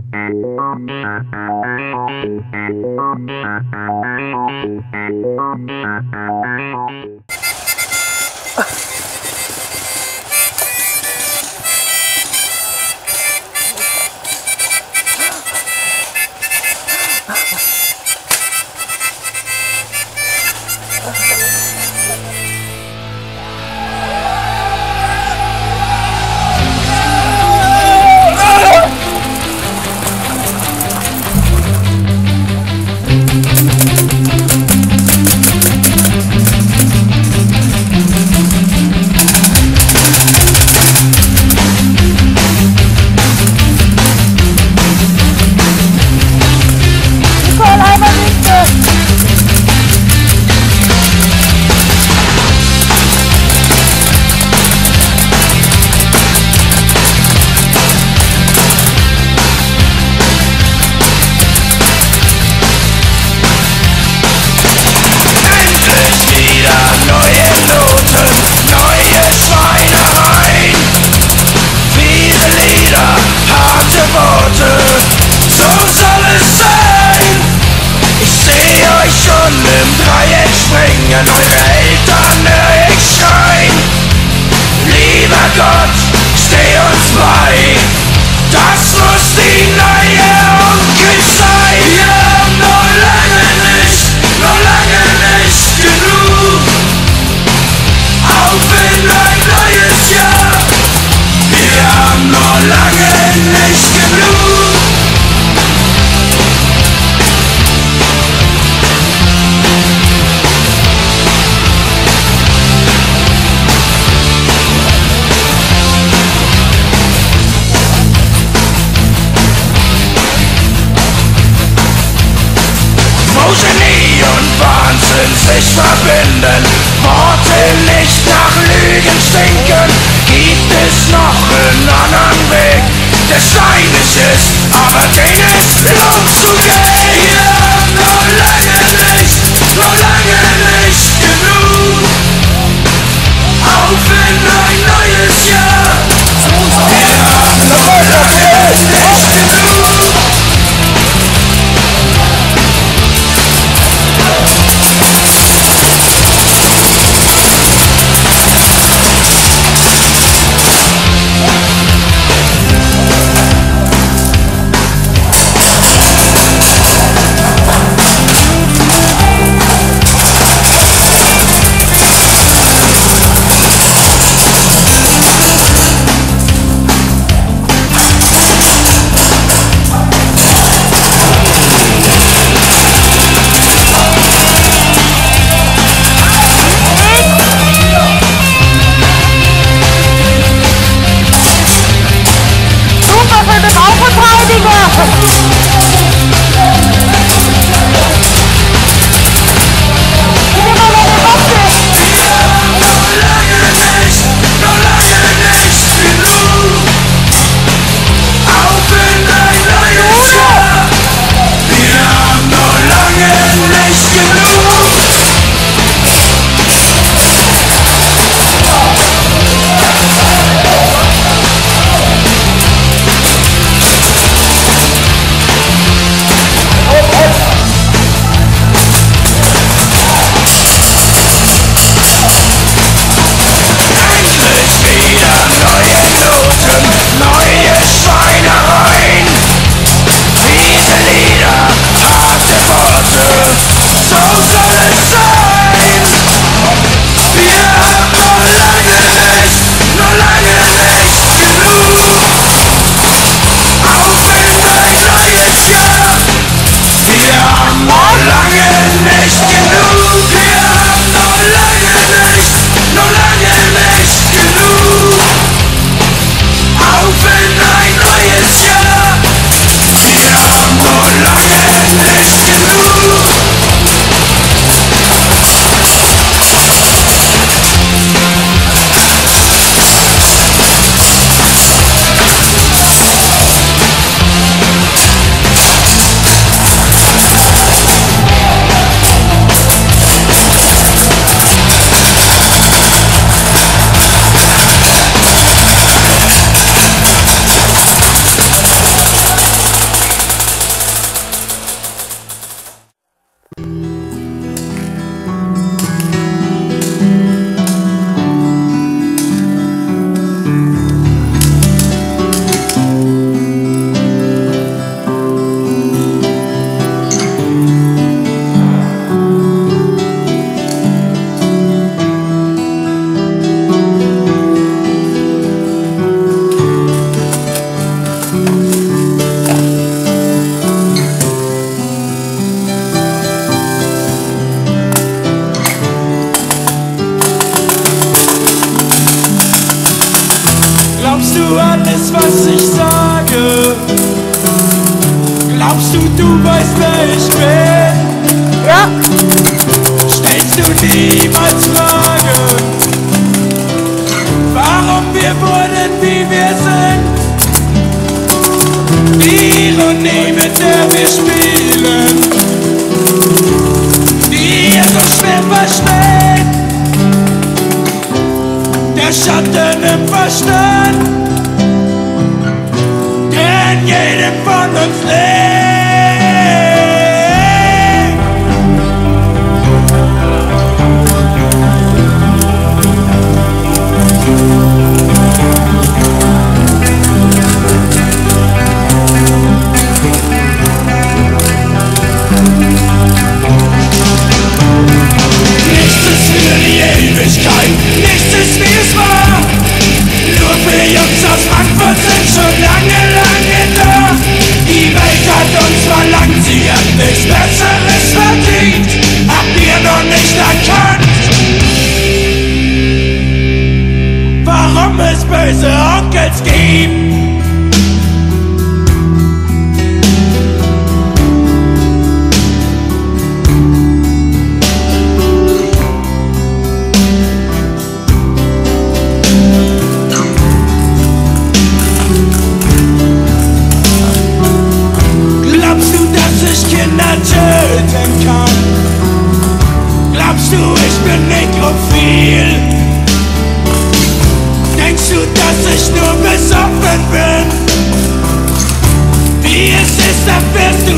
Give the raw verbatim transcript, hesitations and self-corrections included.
sich verbinden, Worte nicht nach Lügen stinken. Gibt es noch einen anderen Weg, der steinig ist, aber den es lohnt zu gehen? Ja, noch lange nicht, noch lange nicht genug. Auf in ein neues Jahr. Ja, noch lange nicht genug. Du weißt, wer ich bin. Ja. Stellst du niemals Fragen, warum wir wurden, wie wir sind? Die Ironie, mit der wir spielen, die ihr so schwer versteht. Der Schatten im Verstand, der in jedem von uns lebt. Nichts ist für die Ewigkeit, nichts ist wie es war. Nur für Jungs aus Frankfurt sind schon lange, lange da. Die Welt hat uns verlangt, sie hat nichts Besseres verdient. Habt ihr noch nicht erkannt, warum es böse Onkels gibt? Kinder töten kann? Glaubst du, ich bin nekrophil? Denkst du, dass ich nur besoffen bin? Wie es ist, erfährst du